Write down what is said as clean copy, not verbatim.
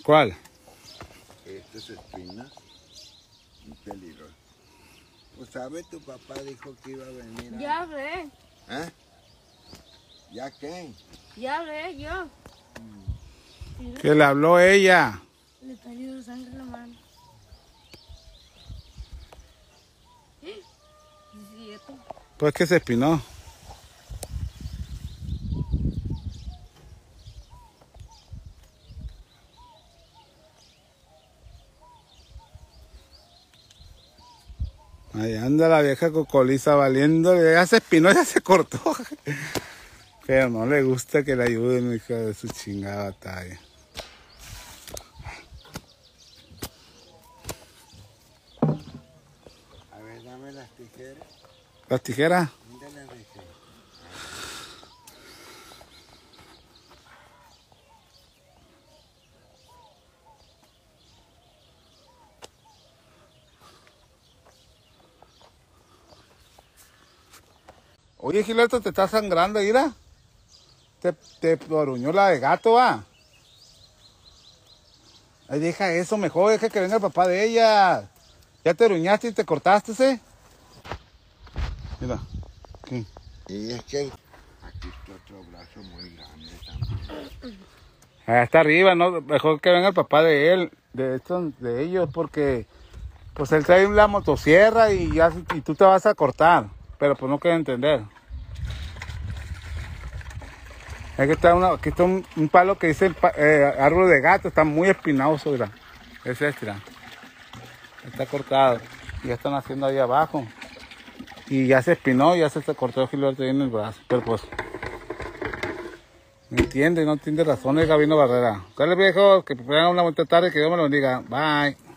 ¿Cuál? Estas espinas, un peligroso. Pues sabe, tu papá dijo que iba a venir. Ya hablé. ¿Eh? ¿Ya qué? Ya hablé yo. Que le habló ella. Le está yendo sangre en la mano. ¿Es cierto? Pues que se espinó. Ahí anda la vieja cocoliza valiéndole. Ya se espinó, ya se cortó. Pero no le gusta que le ayuden, hija de su chingada batalla. A ver, dame las tijeras. ¿Las tijeras? ¿Dónde las dejé? Oye, Gilberto, te está sangrando, mira. Te oruñó la de gato, va. Ay, deja eso mejor, deja que venga el papá de ella. Ya te oruñaste y te cortaste, ¿eh? Mira, aquí. Y es que aquí está otro brazo muy grande también. Allá está arriba, ¿no? Mejor que venga el papá de él, de ellos, porque pues él trae la motosierra y tú te vas a cortar, pero pues no quiere entender. Es que aquí está un palo que dice árbol de gato, está muy espinoso, mira. Es este, mira. Está cortado. Y ya están haciendo ahí abajo. Y ya se espinó, ya se cortó el Gilberto ahí en el brazo. Pero pues, no entiende razones Gabino Barrera. Dale, viejo, que tengan una buena tarde, que Dios me lo bendiga. Bye.